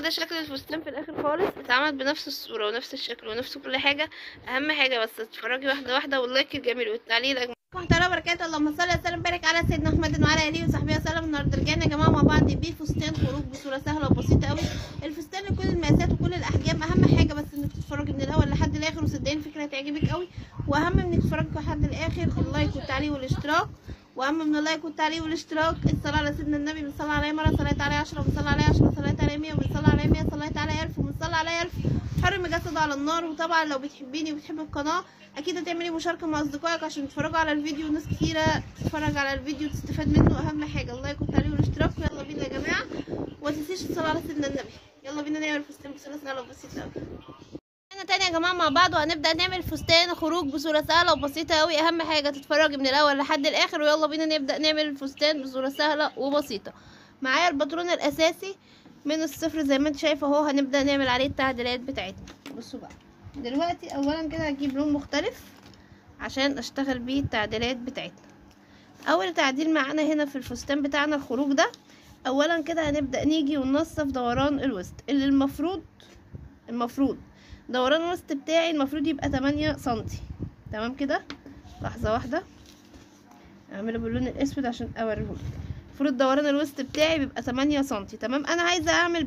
ده شكل الفستان في الاخر خالص. اتعمل بنفس الصوره ونفس الشكل ونفس كل حاجه. اهم حاجه بس تتفرجي واحده واحده، واللايك الجميل والتعليق الاجمل. ورحمة الله وبركاته. اللهم صل وسلم وبارك على سيدنا محمد وعلى اله وصحبه وسلم. النهارده رجعنا يا جماعه مع بعض بفستان خروج بصوره سهله وبسيطه قوي. الفستان لكل المقاسات وكل الاحجام. اهم حاجه بس انك تتفرجي من الاول لحد الاخر، وصدقيني الفكره هتعجبك قوي. واهم انك تتفرجي لحد الاخر اللايك والتعليق والاشتراك. واهم من اللايك والتعليق والاشتراك الصلاه على سيدنا النبي. بنصلي عليه مره صليت عليه 10، بنصلي عليه 10 صليت عليه 100، وبنصلي عليه 100 صليت عليه 1000، وبنصلي عليه 1000 حرم جسد على النار. وطبعا لو بتحبيني وبتحبي القناه اكيد هتعملي مشاركه مع اصدقائك عشان تتفرجوا على الفيديو، وناس كتيره تتفرج على الفيديو وتستفاد منه. اهم حاجه اللايك والتعليق والاشتراك. يلا بينا يا جماعه، وما تنسيش الصلاه على سيدنا النبي. يلا بينا نعمل فستان بصوره سهله وبسيطه قوي. احنا تاني يا جماعه مع بعض، وهنبدا نعمل فستان خروج بصوره سهله وبسيطه قوي. اهم حاجه تتفرجي من الاول لحد الاخر، ويلا بينا نبدا نعمل الفستان بصوره سهله وبسيطه. معايا الباترون الاساسي من الصفر زي ما انت شايفه اهو. هنبدا نعمل عليه التعديلات بتاعتنا. بصوا بقى دلوقتي اولا كده هجيب لون مختلف عشان اشتغل بيه التعديلات بتاعتنا. اول تعديل معانا هنا في الفستان بتاعنا الخروج ده، اولا كده هنبدا نيجي وننصف دوران الوسط اللي المفروض دوران الوسط بتاعي المفروض يبقى 8 سنتي. تمام كده. لحظه واحده اعمله باللون الاسود عشان اوريهولك. المفروض دوران الوسط بتاعي بيبقى 8 سنتي. تمام. انا عايزه اعمل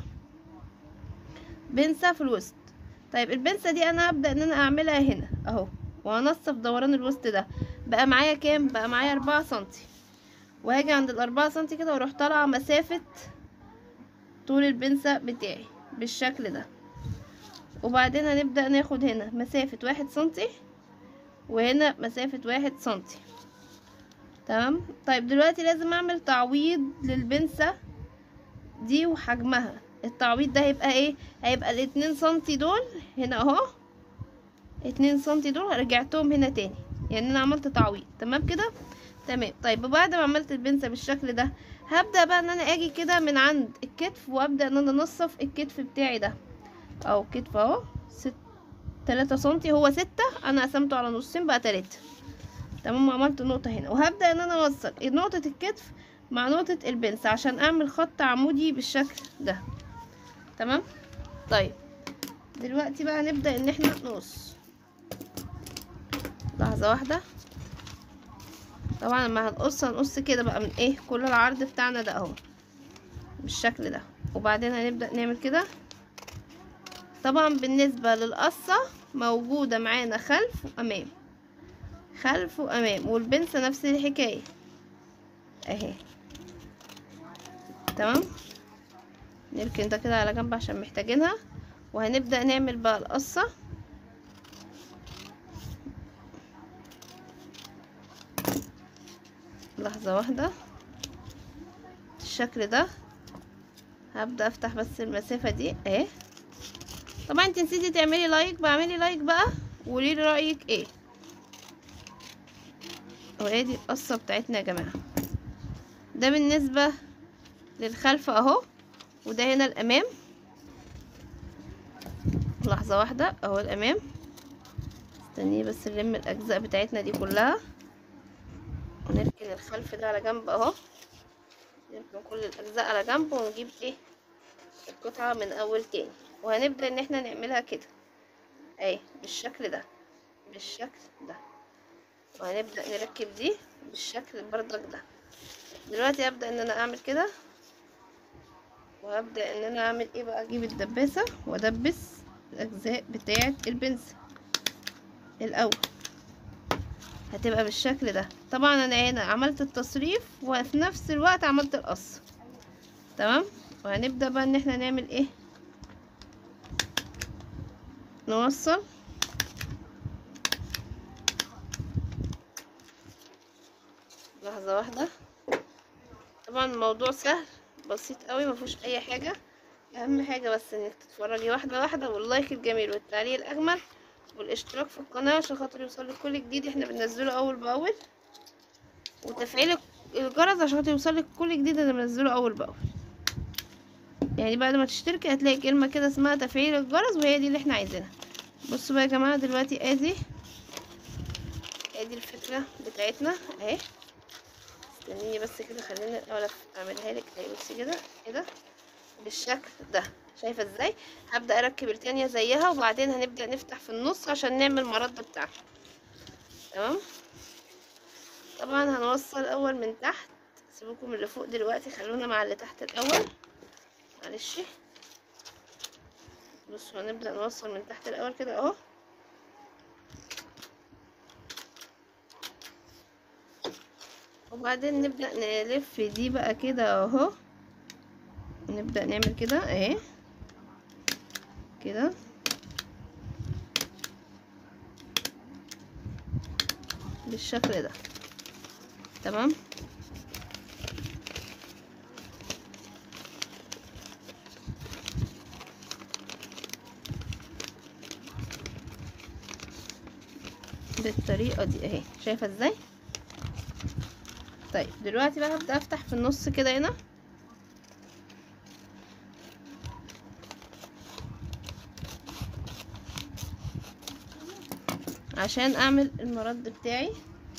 بنسه في الوسط. طيب البنسه دي انا هبدا ان انا اعملها هنا اهو، وهنصف دوران الوسط ده. بقى معايا كام؟ بقى معايا 4 سنتي. وهاجي عند ال4 سنتي كده واروح طالعه مسافه طول البنسه بتاعي بالشكل ده. وبعدين هنبدأ ناخد هنا مسافة 1 سنتي، وهنا مسافة 1 سنتي. تمام. طيب دلوقتي لازم اعمل تعويض للبنسة دي وحجمها. التعويض ده هيبقى ايه؟ هيبقى ال2 سنتي دول هنا اهو. 2 سنتي دول رجعتهم هنا تاني، يعني انا عملت تعويض. تمام كده. تمام. طيب وبعد ما عملت البنسة بالشكل ده، هبدأ بقى ان انا اجي كده من عند الكتف، وابدأ ان انا انصف الكتف بتاعي ده او كتف اهو 3 سنتي. هو 6، انا قسمته على نصين بقى 3. تمام. وعملت نقطة هنا، وهبدأ ان انا اوصل نقطة الكتف مع نقطة البنس عشان اعمل خط عمودي بالشكل ده. تمام. طيب دلوقتي بقى نبدأ ان احنا نقص. لحظة واحدة. طبعا لما هنقص كده بقى من ايه كل العرض بتاعنا ده اهو بالشكل ده. وبعدين هنبدأ نعمل كده. طبعا بالنسبة للقصة موجودة معانا خلف وامام، خلف وامام، والبنسة نفس الحكاية اهي. تمام. نركن ده كده على جنب عشان محتاجينها. وهنبدأ نعمل بقى القصة. لحظة واحدة. الشكل ده هبدأ افتح بس المسافة دي اهي. طبعا انت نسيتي تعملي لايك، بعملي لايك بقى وقوليلي رأيك ايه. وهي دي القصة بتاعتنا يا جماعة. ده بالنسبة للخلف اهو، وده هنا الامام. لحظة واحدة اهو الامام. استني بس نلم الاجزاء بتاعتنا دي كلها، ونركن الخلف ده على جنب اهو. نركن كل الاجزاء على جنب، ونجيب ايه القطعة من اول تاني. وهنبدأ ان احنا نعملها كده اهي بالشكل ده وهنبدأ نركب دي بالشكل بردك ده. دلوقتي هبدأ ان انا اعمل كده، وهبدأ ان انا اعمل ايه بقى، اجيب الدباسة وادبس الاجزاء بتاعة البنسل الاول. هتبقى بالشكل ده. طبعا انا هنا عملت التصريف وفي نفس الوقت عملت القص. تمام. وهنبدأ بقى ان احنا نعمل ايه، نوصل. لحظة واحدة. طبعا الموضوع سهل بسيط قوي، مفيهوش اي حاجة. اهم حاجة بس انك تتفرجي واحدة واحدة، واللايك الجميل والتعليق الاجمل والاشتراك في القناة عشان خاطر يوصلك كل جديد احنا بننزله اول باول، وتفعيل الجرس عشان خاطر يوصلك كل جديد انا بنزله اول باول. يعني بعد ما تشتركي هتلاقي كلمة كده اسمها تفعيل الجرس، وهي دي اللي احنا عايزينها. بصوا بقى يا جماعة دلوقتي ادي الفكرة بتاعتنا اهي. استنيني بس كده، خليني الاول اعملها لك اهي. بصي كده بالشكل ده. شايفه ازاي؟ هبدا اركب التانية زيها، وبعدين هنبدا نفتح في النص عشان نعمل المرد بتاعنا. تمام. طبعا هنوصل الاول من تحت، سيبوكم من اللي فوق دلوقتي، خلونا مع اللي تحت الاول. معلش بصوا، هنبدا نوصل من تحت الاول كده اهو. وبعدين نبدا نلف دي بقى كده اهو، ونبدا نعمل كده اهي كده بالشكل ده. تمام. بالطريقه دي اهي، شايفه ازاي؟ طيب دلوقتي بقى هبدا افتح في النص كده هنا، عشان اعمل المرد بتاعي.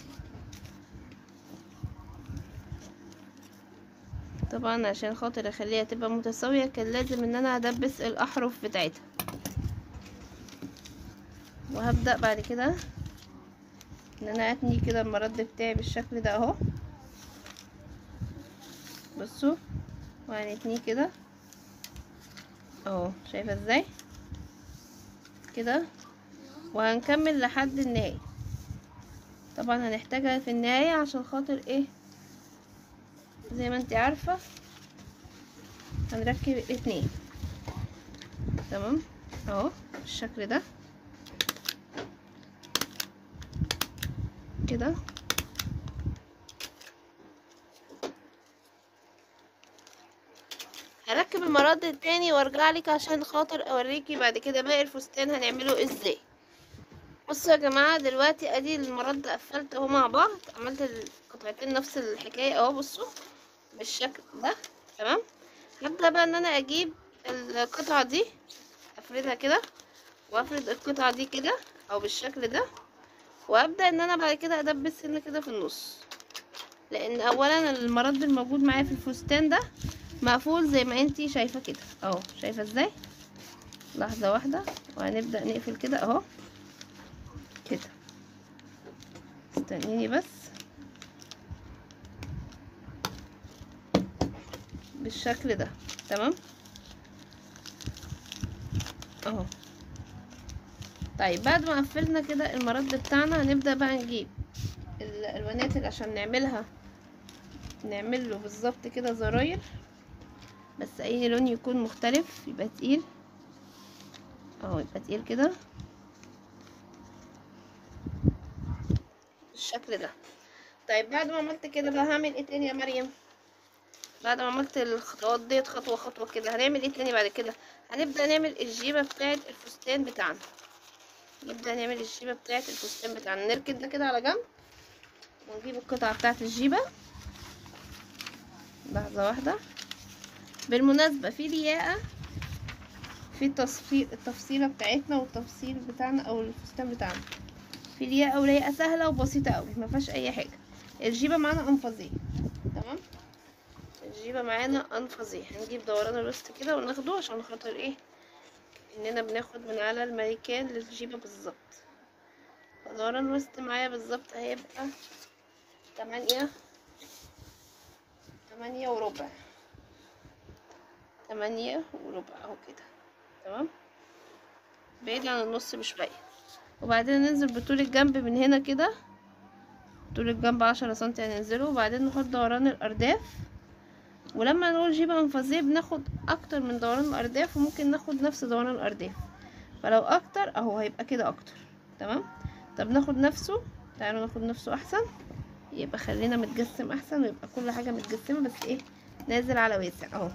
طبعا عشان خاطر اخليها تبقى متساويه كان لازم ان انا ادبس الاحرف بتاعتها. وهبدا بعد كده ان انا اتني كده المرد بتاعي بالشكل ده اهو. بصوا، وهنتنيه كده اهو، شايفه ازاي؟ كده. وهنكمل لحد النهايه. طبعا هنحتاجها في النهايه عشان خاطر ايه؟ زي ما انت عارفه هنركب الاتنين. تمام اهو بالشكل ده كده. هركب المرد التاني وارجع لك عشان خاطر اوريكي بعد كده باقي الفستان هنعمله ازاي. بصوا يا جماعه، دلوقتي ادي المرد قفلت اهو مع بعض، عملت القطعتين نفس الحكايه اهو. بصوا بالشكل ده. تمام. هبدا بقى ان انا اجيب القطعه دي، افردها كده، وافرد القطعه دي كده او بالشكل ده، وابدا ان انا بعد كده ادبس هنا كده في النص. لان اولا المرد الموجود معايا في الفستان ده مقفول زي ما انتي شايفه كده اهو. شايفه ازاي؟ لحظه واحده، وهنبدا نقفل كده اهو كده. استنيني بس. بالشكل ده. تمام اهو. طيب بعد ما قفلنا كده المرد بتاعنا، هنبدا بقى نجيب الالوانات عشان نعمل له بالظبط كده زراير، بس اي لون يكون مختلف، يبقى تقيل اهو، يبقى تقيل كده بالشكل ده. طيب بعد ما عملت كده بقى هعمل ايه تاني يا مريم؟ بعد ما عملت الخطوات ديت خطوه خطوه كده، هنعمل ايه تاني بعد كده؟ هنبدا نعمل الجيبه بتاعه الفستان بتاعنا. نبدا نعمل الجيبه بتاعه الفستان بتاعنا. نركن ده كده على جنب، ونجيب القطعه بتاعه الجيبه. لحظه واحده. بالمناسبه في لياقه في التفصيله بتاعتنا والتفصيل بتاعنا او الفستان بتاعنا، في لياقه ولياقه سهله وبسيطه قوي، ما فيهاش اي حاجه. الجيبه معانا انفاظيه. تمام. الجيبه معانا انفاظيه. هنجيب دوران الوسط كده وناخده عشان خاطر ايه؟ اننا بناخد من على الماريكان للجيبه بالظبط. دوران الوسط معايا بالظبط هيبقى 8 وربع. 8 وربع اهو كده. تمام. بعيد عن النص بشويه. وبعدين ننزل بطول الجنب من هنا كده، طول الجنب 10 سنتي هننزله. وبعدين نحط دوران الارداف. ولما نقول جيبه انفاظيه بناخد اكتر من دوران الارداف، وممكن ناخد نفس دوران الارداف. فلو اكتر اهو هيبقى كده اكتر. تمام. طب ناخد نفسه، تعالوا ناخد نفسه احسن، يبقى خلينا متجسم احسن، ويبقى كل حاجه متجسمه، بس ايه؟ نازل على واسع اهو.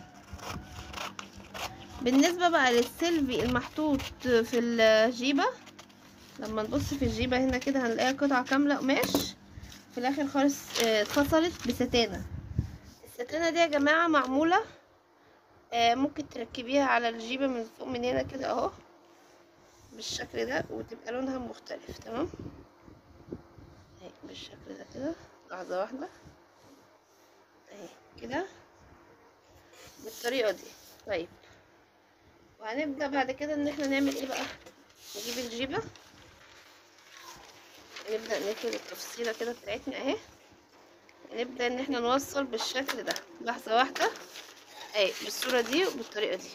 بالنسبه بقى للسلفي المحطوط في الجيبه، لما نبص في الجيبه هنا كده هنلاقي قطعه كامله قماش في الاخر خالص اتفصلت بستانه. الستانه دي يا جماعه معموله ممكن تركبيها على الجيبه من فوق من هنا كده اهو بالشكل ده، وتبقى لونها مختلف. تمام. اهي بالشكل ده كده. لحظه واحده اهي كده بالطريقه دي. طيب، وهنبدأ بعد كده ان احنا نعمل ايه بقى. نجيب الجيبة، نبدأ نفرد التفصيلة كده بتاعتنا اهي، نبدأ ان احنا نوصل بالشكل ده لحظة واحدة اهي، بالصورة دي وبالطريقة دي.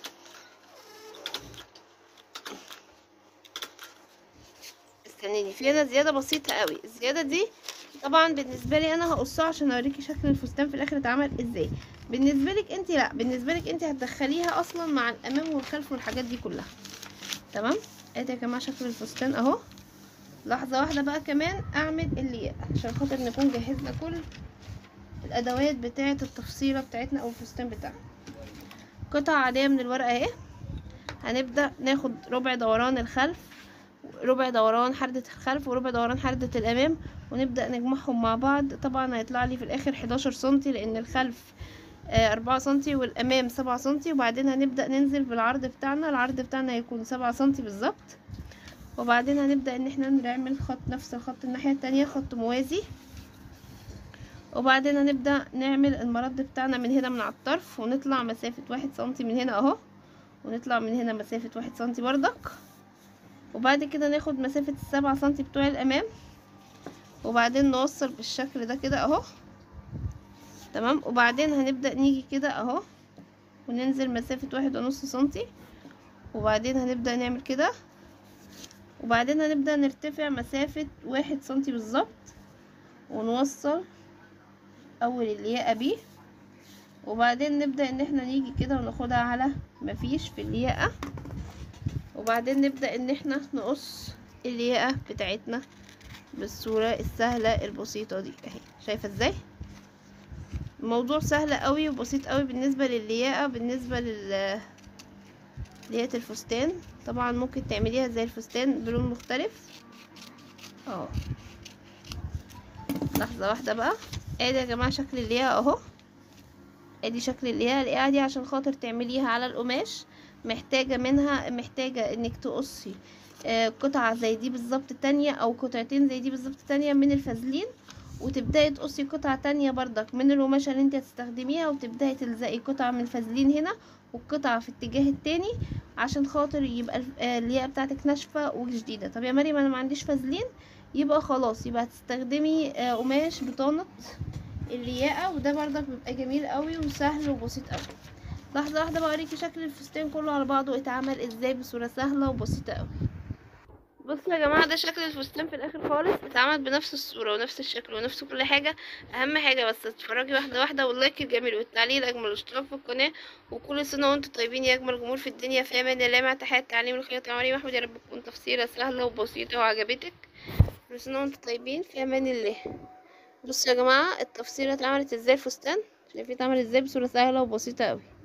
استنيني، في هنا زيادة بسيطة قوي، الزيادة دي طبعا بالنسبة لي انا هقصها عشان اوريكي شكل الفستان في الاخر اتعمل ازاي. بالنسبة لك انت لا، بالنسبة لك انت هتدخليها اصلا مع الامام والخلف والحاجات دي كلها. تمام. ادي يا جماعة شكل الفستان اهو. لحظة واحدة بقى كمان اعمل اللي عشان خاطر نكون جهزنا كل الادوات بتاعة التفصيلة بتاعتنا او الفستان بتاعنا. قطعة عادية من الورقة اهي، هنبدأ ناخد ربع دوران الخلف، ربع دوران حردة الخلف، وربع دوران حردة الامام، ونبدأ نجمعهم مع بعض. طبعا هيطلع لي في الاخر 11 سنتي، لان الخلف 4 سنتي والامام 7 سنتي. وبعدين هنبدأ ننزل بالعرض بتاعنا، العرض بتاعنا هيكون 7 سنتي بالظبط. وبعدين هنبدأ ان احنا نعمل خط نفس الخط الناحية التانية، خط موازي. وبعدين هنبدأ نعمل المرد بتاعنا من هنا من على الطرف، ونطلع مسافة 1 سنتي من هنا اهو، ونطلع من هنا مسافة 1 سنتي بردك. وبعد كده ناخد مسافة 7 سنتي بتوع الامام، وبعدين نوصل بالشكل ده كده اهو. تمام. وبعدين هنبدأ نيجي كده اهو، وننزل مسافة 1.5 سنتي، وبعدين هنبدأ نعمل كده، وبعدين هنبدأ نرتفع مسافة 1 سنتي بالظبط، ونوصل اول الياقة بيه. وبعدين نبدأ ان احنا نيجي كده وناخدها على مفيش في الياقة، وبعدين نبدأ ان احنا نقص الياقة بتاعتنا بالصورة السهلة البسيطة دي اهي. شايفة ازاي الموضوع سهل قوي وبسيط قوي بالنسبة للياقة، بالنسبة لياقة الفستان. طبعا ممكن تعمليها زي الفستان بلون مختلف اهو. لحظة واحدة بقى، ادي يا جماعة شكل الياقة اهو. ادي شكل الياقة دي عشان خاطر تعمليها على القماش محتاجة انك تقصي قطعة زي دي بالظبط تانية، او قطعتين زي دي بالظبط تانية من الفازلين، وتبداي تقصي قطعة تانية بردك من القماشة اللي انت هتستخدميها، وتبداي تلزقي قطعة من الفازلين هنا والقطعة في الاتجاه التاني، عشان خاطر يبقى الياقة بتاعتك ناشفة وجديدة. طب يا مريم انا ما عنديش فازلين، يبقى خلاص يبقى هتستخدمي قماش بطانة الياقة، وده بردك بيبقى جميل قوي وسهل وبسيط قوي. لحظة واحدة بقى اوريكي شكل الفستان كله على بعضه اتعمل ازاي بصورة سهلة وبسيطة قوي. بصوا يا جماعة، ده شكل الفستان في الاخر خالص، اتعمل بنفس الصورة ونفس الشكل ونفس كل حاجة. اهم حاجة بس تتفرجي واحدة واحدة، واللايك الجميل والتعليق الاجمل والاشتراك في القناة. وكل سنة وانتم طيبين يا اجمل جمهور في الدنيا. في امان الله، مع تحيات تعليم الخياط يا مريم احمد. يا رب تكون تفسيرة سهلة وبسيطة وعجبتك. كل سنة وانتم طيبين، في امان الله. بصوا يا جماعة التفسيرة اتعملت ازاي الفستان، شايفين اتعمل ازاي بصورة سهلة وبسيطة قوي.